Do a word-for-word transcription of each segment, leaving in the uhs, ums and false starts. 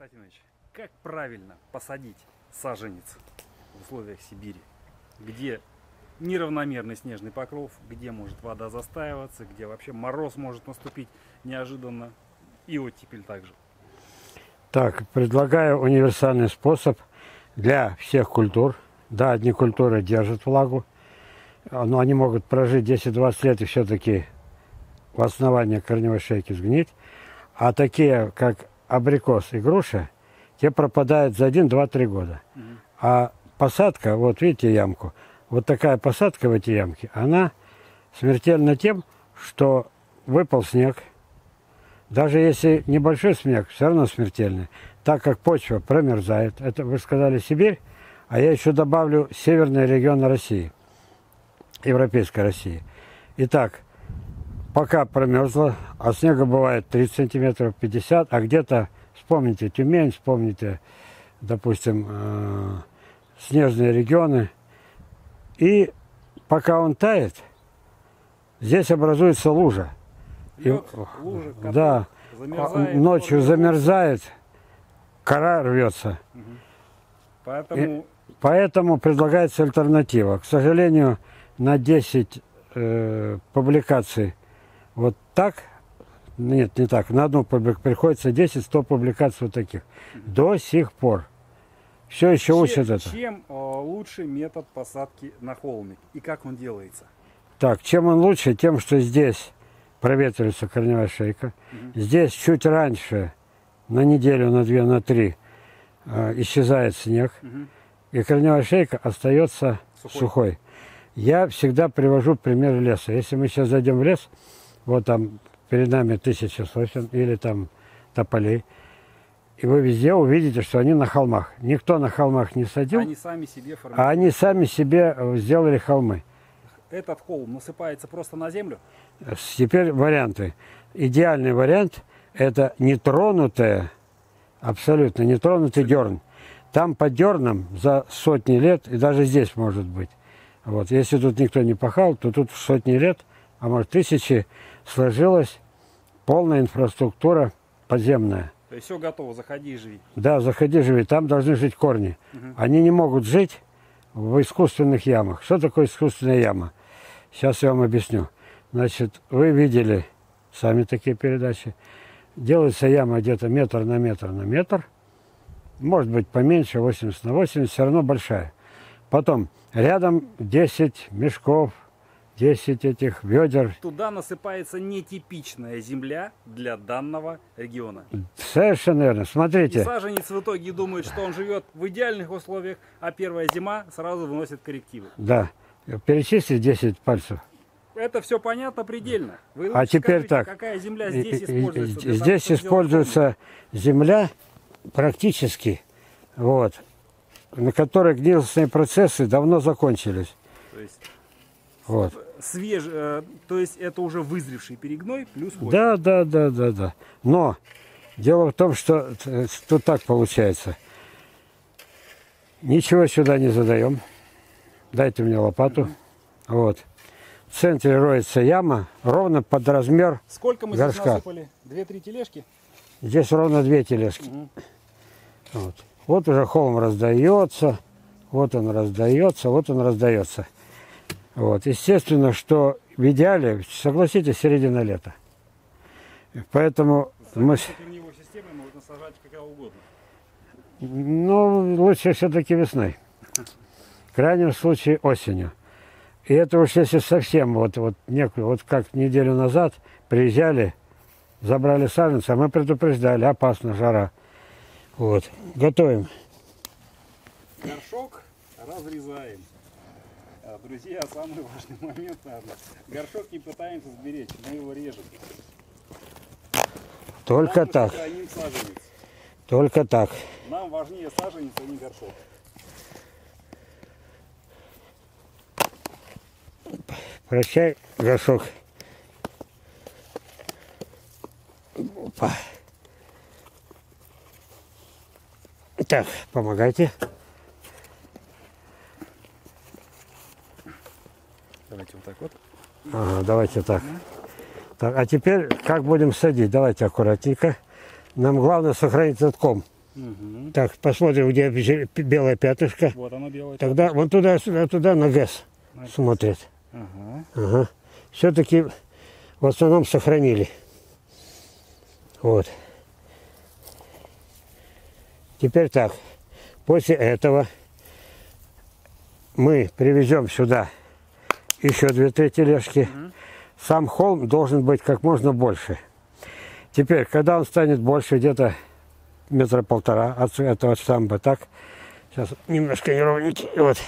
Константинович, как правильно посадить саженец в условиях Сибири, где неравномерный снежный покров, где может вода застаиваться, где вообще мороз может наступить неожиданно, и оттепель также? Так, предлагаю универсальный способ для всех культур. Да, одни культуры держат влагу, но они могут прожить десять-двадцать лет и все-таки в основании корневой шейки сгнить. А такие, как абрикос и груша, те пропадают за один-два-три года. Угу. А посадка, вот видите ямку, вот такая посадка в эти ямки, она смертельна тем, что выпал снег. Даже если небольшой снег, все равно смертельный, так как почва промерзает. Это вы сказали Сибирь, а я еще добавлю северные регионы России, европейской России. Итак, пока промерзло, а снега бывает тридцать сантиметров, пятьдесят, а где-то, вспомните Тюмень, вспомните, допустим, э, снежные регионы. И пока он тает, здесь образуется лужа. Лед, и, лужа, да, замерзает, ночью замерзает, кора рвется. Угу. Поэтому... И, поэтому предлагается альтернатива. К сожалению, на десять э, публикаций вот так, нет, не так, на одну публикацию приходится десять-сто публикаций вот таких. Угу. До сих пор. Все еще чем, учат это. Чем э, лучший метод посадки на холмик и как он делается? Так, чем он лучше? Тем, что здесь проветривается корневая шейка. Угу. Здесь чуть раньше, на неделю, на две, на три, э, исчезает снег. Угу. И корневая шейка остается сухой. сухой. Я всегда привожу пример леса. Если мы сейчас зайдем в лес, вот там перед нами тысяча сосен или там тополей, и вы везде увидите, что они на холмах. Никто на холмах не садил, они сами себе формируют. А они сами себе сделали холмы. Этот холм насыпается просто на землю? Теперь варианты. Идеальный вариант – это нетронутая, абсолютно нетронутый дерн. Там под дерном за сотни лет, и даже здесь может быть. Вот. Если тут никто не пахал, то тут в сотни лет, а может тысячи, сложилась полная инфраструктура подземная. То есть все готово, заходи и живи. Да, заходи, живи. Там должны жить корни. Угу. Они не могут жить в искусственных ямах. Что такое искусственная яма? Сейчас я вам объясню. Значит, вы видели сами такие передачи. Делается яма где-то метр на метр на метр. Может быть поменьше, восемьдесят на восемьдесят, все равно большая. Потом рядом десять мешков, десять этих ведер. Туда насыпается нетипичная земля для данного региона. Совершенно верно. Смотрите. И саженец в итоге думает, что он живет в идеальных условиях, а первая зима сразу вносит коррективы. Да. Перечислить десять пальцев. Это все понятно предельно. Вы а теперь скажите, так. Какая земля здесь используется? Здесь того, используется земля практически, вот, на которой гнилостные процессы давно закончились. То есть, вот. свеж, э, то есть это уже вызревший перегной плюс почва. Да, да, да, да, да. Но дело в том, что тут так получается. Ничего сюда не задаем. Дайте мне лопату. Mm-hmm. Вот. В центре роется яма ровно под размер Сколько мы горшка. Здесь насыпали? Две-три тележки? Здесь ровно две тележки. Угу. Вот. Вот уже холм раздается, вот он раздается, вот он раздается. Вот. Естественно, что в идеале, согласитесь, середина лета. Поэтому мы... корневой системой можно сажать какая угодно. Ну, лучше все-таки весной. В крайнем случае осенью. И это уж если совсем, вот, вот, некую, вот как неделю назад приезжали, забрали саженцы, а мы предупреждали, опасно, жара. Вот, готовим. Горшок разрезаем. А, друзья, самый важный момент, наверное. Горшок не пытаемся сберечь, мы его режем. Только Нам так. Только так. Нам важнее саженец, а не горшок. Прощай, горшок. Опа. Так, помогайте. Давайте вот так вот. Ага, давайте так. Так, а теперь как будем садить? Давайте аккуратненько. Нам главное сохранить этот ком. Угу. Так, посмотрим, где зе- белое пятнышко. Вот оно белое. Тогда вон туда, сюда, туда на ГЭС Значит, смотрит. Ага. Ага. Все-таки в основном сохранили. Вот. Теперь так. После этого мы привезем сюда еще две-три тележки. Угу. Сам холм должен быть как можно больше. Теперь, когда он станет больше, где-то метра полтора от этого штамба, так, сейчас немножко неровненький, вот,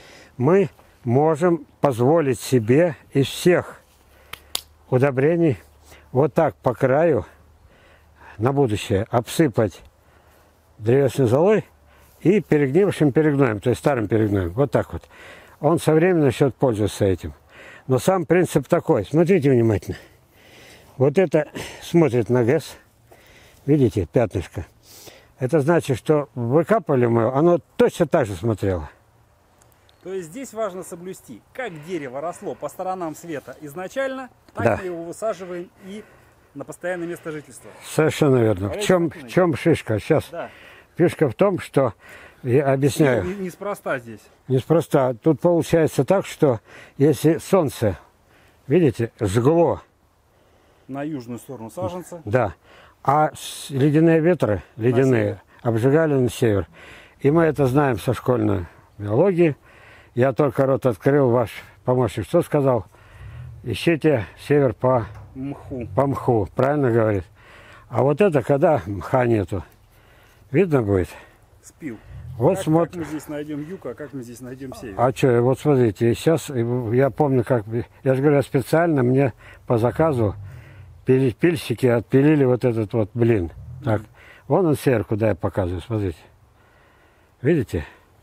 мы можем позволить себе из всех удобрений вот так по краю на будущее обсыпать древесной золой и перегнившим перегноем, то есть старым перегноем, вот так вот. Он со временем начнет пользоваться этим. Но сам принцип такой, смотрите внимательно. Вот это смотрит на ГЭС, видите, пятнышко. Это значит, что выкапывали мы, оно точно так же смотрело. То есть здесь важно соблюсти, как дерево росло по сторонам света изначально, так Да. мы его высаживаем и на постоянное место жительства. Совершенно верно. В чем, в чем шишка? Сейчас. Да. Фишка в том, что, я объясняю, Не- Неспроста здесь. неспроста. Тут получается так, что если солнце, видите, жгло, На южную сторону саженца. да, а с- ледяные ветры, ледяные, обжигали на север. И мы это знаем со школьной биологии. Я только рот открыл, ваш помощник что сказал? Ищите север по, Мху. по мху, правильно говорит? А вот это, когда мха нету, видно будет? Спил. Вот как, смотр- как мы здесь найдем юг, а как мы здесь найдем север? А что, вот смотрите, сейчас я помню, как, я же говорю, специально мне по заказу пили- пильщики отпилили вот этот вот блин. Так, вон он север, куда я показываю, смотрите. Видите?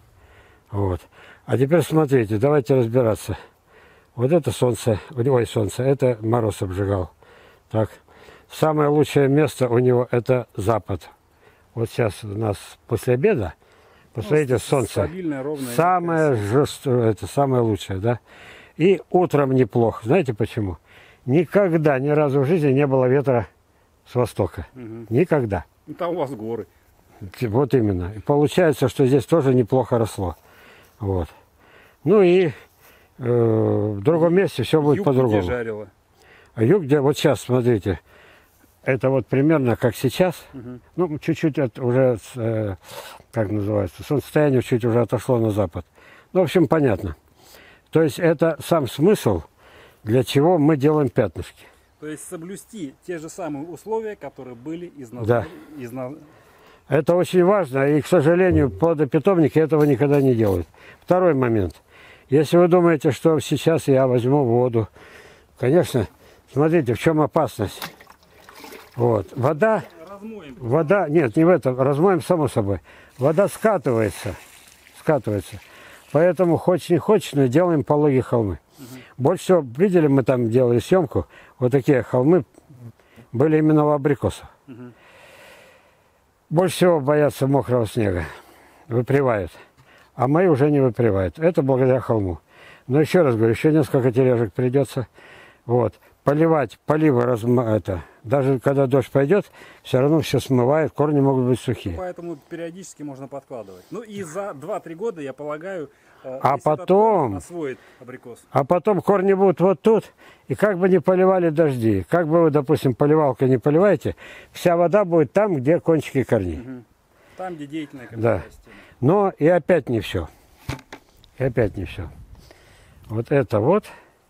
Вот. А теперь смотрите, давайте разбираться. Вот это солнце, ой, солнце, это мороз обжигал. Так. Самое лучшее место у него это запад. Вот сейчас у нас после обеда, посмотрите, Ну, солнце. Стабильное, ровное. Самое жесткое, это самое лучшее, да? И утром неплохо. Знаете почему? Никогда, ни разу в жизни не было ветра с востока. Мгм. Никогда. Ну, там у вас горы. Вот именно. И получается, что здесь тоже неплохо росло. Вот. Ну и э, в другом месте все будет Юг по-другому. где жарило. А юг, где вот сейчас, смотрите, это вот примерно как сейчас. Мгм. Ну, чуть-чуть от- уже, с, э, как называется, солнцестояние чуть уже отошло на запад. Ну, в общем, понятно. То есть это сам смысл, для чего мы делаем пятнышки. То есть соблюсти те же самые условия, которые были из нас. Да. Из на- Это очень важно, и, к сожалению, плодопитомники этого никогда не делают. Второй момент. Если вы думаете, что сейчас я возьму воду, конечно, смотрите, в чем опасность. Вот. Вода, Размоем. вода, нет, не в этом, размоем само собой. Вода скатывается, скатывается. Поэтому, хочешь не хочешь, но делаем пологие холмы. Больше всего, видели, мы там делали съемку, вот такие холмы были именно у абрикосов. Мгм. Больше всего боятся мокрого снега, выпривают. А мои уже не выпривают. Это благодаря холму. Но еще раз говорю, еще несколько тележек придется. Вот. Поливать, поливы, разм... это, даже когда дождь пойдет, все равно все смывает, корни могут быть сухие. Поэтому периодически можно подкладывать. Ну и за два-три года, я полагаю, э, А весь этот потом- корм освоит абрикос. А потом корни будут вот тут, и как бы не поливали дожди, как бы вы, допустим, поливалкой не поливаете, вся вода будет там, где кончики корней. Мгм. Там, где деятельная Да. корневая система. Но и опять не все. И опять не все. Вот это вот.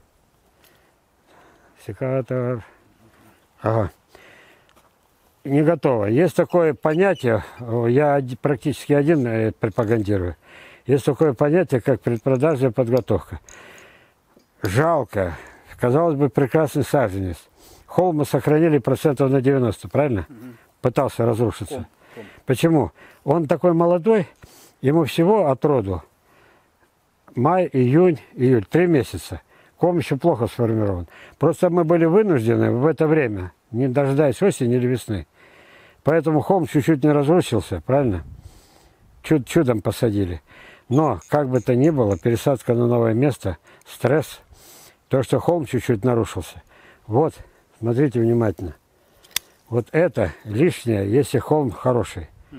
Секатор. Ага. Не готово. Есть такое понятие, о, я оди- практически один э, пропагандирую. Есть такое понятие, как предпродажная подготовка. Жалко. Казалось бы, прекрасный саженец. Холм мы сохранили процентов на девяносто, правильно? Мгм. Пытался разрушиться. Ком, ком. Почему? Он такой молодой, ему всего от роду май, июнь, июль, три месяца. Ком еще плохо сформирован. Просто мы были вынуждены в это время, не дожидаясь осени или весны. Поэтому холм чуть-чуть не разрушился, правильно? Чуд чудом посадили. Но, как бы то ни было, пересадка на новое место, стресс, то, что холм чуть-чуть нарушился. Вот, смотрите внимательно. Вот это лишнее, если холм хороший. Мгм.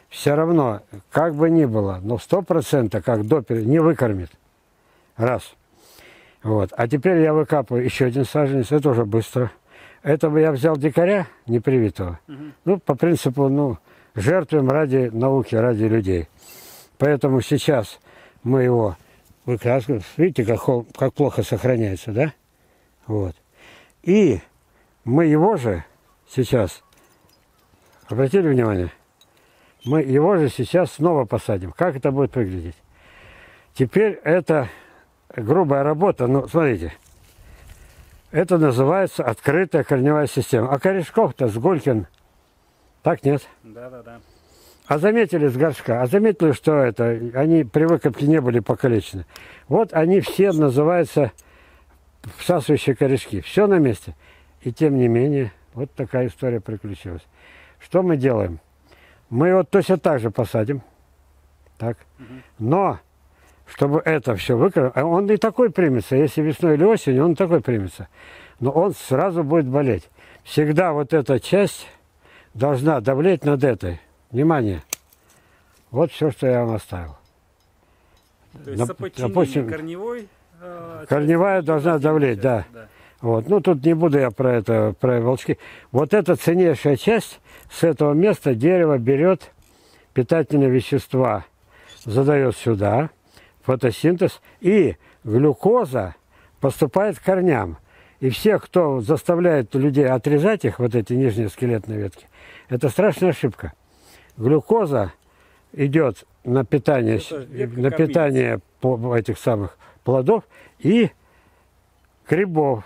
все равно, как бы ни было, но сто процентов, как допер, не выкормит. Раз. Вот. А теперь я выкапываю еще один саженец, это уже быстро. Это бы я взял дикаря непривитого. Угу. Ну, по принципу, ну, жертвуем ради науки, ради людей. Поэтому сейчас мы его выкрасываем. Видите, как, как плохо сохраняется, да? Вот. И мы его же сейчас, обратили внимание, мы его же сейчас снова посадим. Как это будет выглядеть? Теперь это грубая работа, но смотрите. Это называется открытая корневая система. А корешков-то с Гулькин так нет. Да, да, да. А заметили с горшка? А заметили, что это? Они при выкопке не были покалечены. Вот они все называются всасывающие корешки. Все на месте. И тем не менее, вот такая история приключилась. Что мы делаем? Мы его точно так же посадим. Так. Угу. Но, чтобы это все выкопать, он и такой примется. Если весной или осенью, он такой примется. Но он сразу будет болеть. Всегда вот эта часть должна давлеть над этой. Внимание. Вот все, что я вам оставил. То есть соподчинение допустим, корневой... Э, корневая должна давлеть, да. да. Вот. Ну, тут не буду я про это, про волчки. Вот эта ценнейшая часть, с этого места дерево берет питательные вещества, задает сюда, фотосинтез, и глюкоза поступает к корням. И все, кто заставляет людей отрезать их, вот эти нижние скелетные ветки, это страшная ошибка. Глюкоза идет на питание, на питание этих самых плодов и грибов.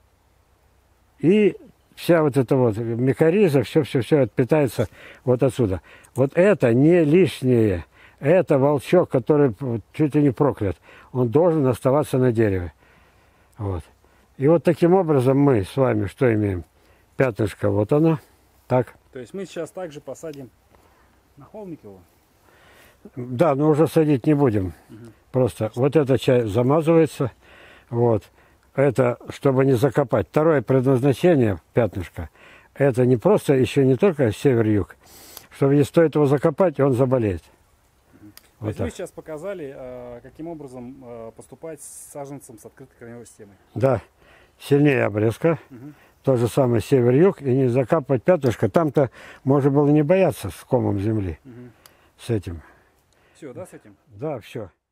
И вся вот эта вот микориза, все-все-все это питается вот отсюда. Вот это не лишнее. Это волчок, который чуть ли не проклят. Он должен оставаться на дереве. Вот. И вот таким образом мы с вами что имеем? Пятнышко, вот оно. Так. То есть мы сейчас также посадим на холмик его? Да, но уже садить не будем. Угу. Просто вот эта часть замазывается. Вот. Это, чтобы не закопать. Второе предназначение пятнышка. Это не просто, еще не только север-юг. Чтобы не стоит его закопать, и он заболеет. Угу. Вот. То есть вы сейчас показали, каким образом поступать с саженцем с открытой корневой системой. Да. Сильнее обрезка. Угу. То же самое север-юг. И не закапывать пятнышко. Там-то можно было не бояться с комом земли. Угу. С этим. Все, да, с этим? Да, все.